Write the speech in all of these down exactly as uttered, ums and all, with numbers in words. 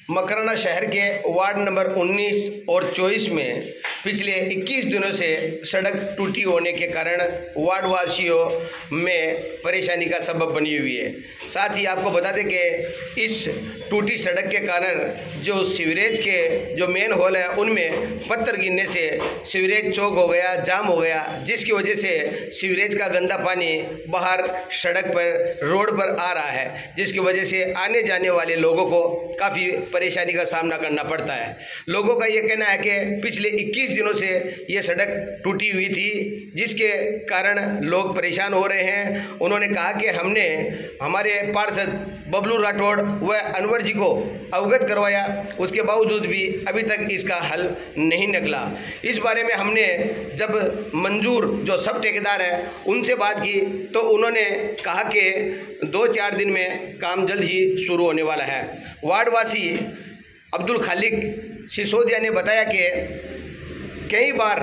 मकराना शहर के ward number उन्नीस और चौबीस में पिछले इक्कीस दिनों से सड़क टूटी होने के कारण वार्ड वासियों में परेशानी का सबब बनी हुई है। साथ ही आपको बता दें कि इस टूटी सड़क के कारण जो सीवरेज के जो मेन होल है उनमें पत्थर गिरने से सीवरेज चौक हो गया, जाम हो गया, जिसकी वजह से सीवरेज का गंदा पानी बाहर सड़क पर रोड पर आ रहा है, जिसकी वजह से आने जाने वाले लोगों को काफ़ी परेशानी का सामना करना पड़ता है। लोगों का ये कहना है कि पिछले इक्कीस दिनों से ये सड़क टूटी हुई थी, जिसके कारण लोग परेशान हो रहे हैं। उन्होंने कहा कि हमने हमारे पार्षद बबलू राठौड़ व अनवर जी को अवगत करवाया, उसके बावजूद भी अभी तक इसका हल नहीं निकला। इस बारे में हमने जब मंजूर जो सब ठेकेदार हैं उनसे बात की तो उन्होंने कहा कि दो चार दिन में काम जल्द ही शुरू होने वाला है। वार्डवासी अब्दुल खालिक सिसोदिया ने बताया कि कई बार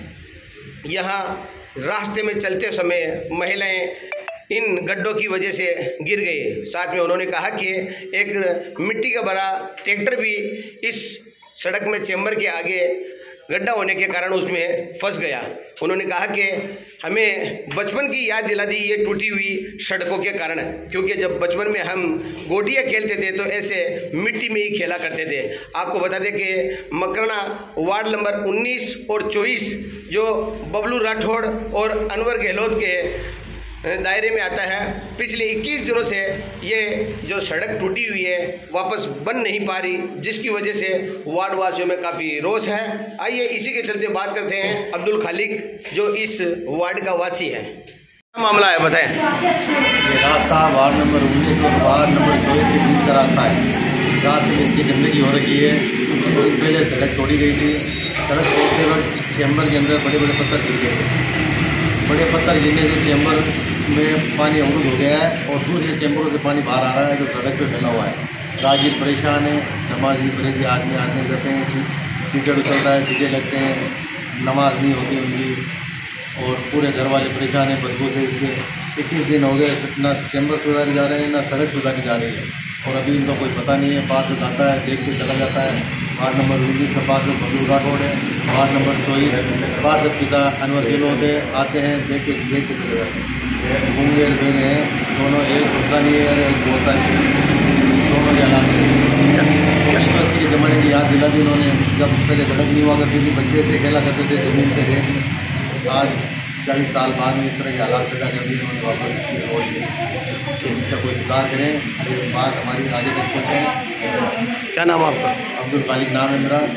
यहाँ रास्ते में चलते समय महिलाएं इन गड्ढों की वजह से गिर गए। साथ में उन्होंने कहा कि एक मिट्टी का भरा ट्रैक्टर भी इस सड़क में चैम्बर के आगे गड्ढा होने के कारण उसमें फंस गया। उन्होंने कहा कि हमें बचपन की याद दिला दी ये टूटी हुई सड़कों के कारण, क्योंकि जब बचपन में हम गोटियाँ खेलते थे तो ऐसे मिट्टी में ही खेला करते थे। आपको बता दें कि मकराना वार्ड नंबर उन्नीस और चौबीस जो बबलू राठौड़ और अनवर गहलोत के दायरे में आता है, पिछले इक्कीस दिनों से ये जो सड़क टूटी हुई है वापस बन नहीं पा रही, जिसकी वजह से वार्ड वासियों में काफ़ी रोष है। आइए इसी के चलते बात करते हैं अब्दुल खालिक जो इस वार्ड का वासी है। क्या मामला है बताएं। ये रास्ता वार्ड नंबर उन्नीस और वार्ड नंबर चौबीस के बीच का रास्ता है। रास्ते में इतनी गंदगी हो रही है। तो पहले सड़क तोड़ी गई थी। सड़क तोड़ते वक्त चैम्बर के अंदर बड़े बड़े पत्थर गिर गए। बड़े पत्थर गिरने से चैम्बर में पानी अवरुद्ध हो गया है और दूसरे चैम्बरों से पानी बाहर आ रहा है जो सड़क पे फैला हुआ है। राहगीर परेशान है, नमाजी परेशान आदमी आदमी करते हैं, कीचड़ उछलता है, चीज़ें लगते हैं, नमाज नहीं होती उनकी और पूरे घर वाले परेशान हैं बदबू से। इससे इक्कीस दिन हो गए ना चैम्बर सुधारी जा रहे हैं ना सड़क सुधारी जा रही है और अभी इनका कोई पता नहीं है। पास में आता है, देख के चला जाता है। वार्ड नंबर उन्नीस का पास में बबलू राठौड़ है, वार्ड नंबर चौबीस पार्षद पिता अनवर गहलोत है, आते हैं देख के देख के चले जाते हैं। गूंगे बेने हैं दोनों, एक होता नहीं है एक बोलता नहीं, दोनों के हालात उन्नीस सौ अस्सी के ज़माने की याद दिला दी उन्होंने, जब पहले सड़क नहीं हुआ करती थी, बच्चे से खेला करते थे ज़मीन पे रेत। आज चालीस साल बाद में इस तरह के हालात पैदा कर दिए उन्होंने वापस छोड़ दी। इनका कोई सुधार करें, बात हमारी आगे तक पहुँचे। क्या नाम आपका? अब्दुल खालिक नाम है मेरा।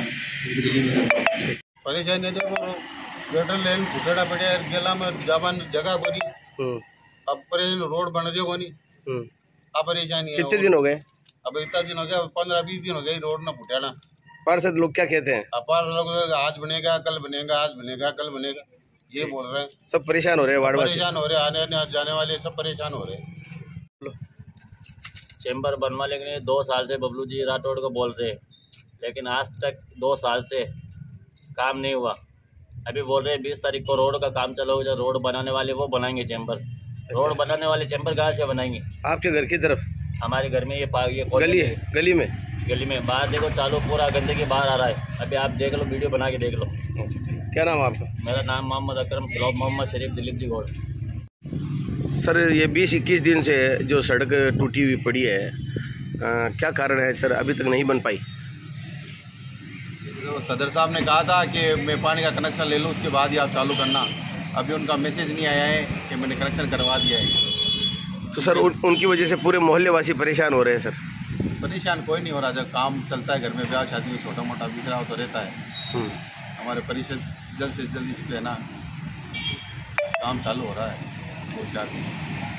परेशानी देखो गटर लेन फुटेड़ा पड़े गेला में जावन जगह कोनी, अब परेशान रोड बन रही कोनी, अब परेशानी कितने दिन हो गए? अब इतना दिन हो गया, पंद्रह बीस दिन हो गए रोड ना फुटेड़ा। पार्षद लोग क्या कहते हैं? अपार लोग आज बनेगा कल बनेगा, आज बनेगा कल बनेगा, ये बोल रहे हैं। सब परेशान हो रहे हैं, वार्डवासी परेशान हो रहे हैं, आने जाने वाले सब परेशान हो रहे हैं। चैम्बर बनवा लेकिन दो साल से बबलू जी राठौड़ को बोल रहे हैं, लेकिन आज तक दो साल से काम नहीं हुआ। अभी बोल रहे हैं बीस तारीख को रोड का काम चलोगे, जो रोड बनाने वाले वो बनाएंगे चैम्बर। रोड बनाने वाले चैम्बर कहाँ से बनाएंगे? आपके घर की तरफ? हमारे घर में ये ये गली है, गली में गली में बाहर देखो चालू पूरा गंदगी बाहर आ रहा है। अभी आप देख लो, वीडियो बना के देख लो। क्या नाम आपका? मेरा नाम मोहम्मद अकरम सलाब मोहम्मद शरीफ दिलीप जी गौड़। सर ये बीस इक्कीस दिन से जो सड़क टूटी हुई पड़ी है, आ, क्या कारण है सर, अभी तक नहीं बन पाई? तो सदर साहब ने कहा था कि मैं पानी का कनेक्शन ले लूँ उसके बाद ही आप चालू करना। अभी उनका मैसेज नहीं आया है कि मैंने कनेक्शन करवा दिया है। तो सर उन, उनकी वजह से पूरे मोहल्ले वासी परेशान हो रहे हैं सर। परेशान कोई नहीं हो रहा, जब काम चलता है घर में ब्याह शादी में छोटा मोटा बिखराव तो रहता है। हमारे परिषद जल्द से जल्द इस पर है ना काम चालू हो रहा है, दो चार दिन।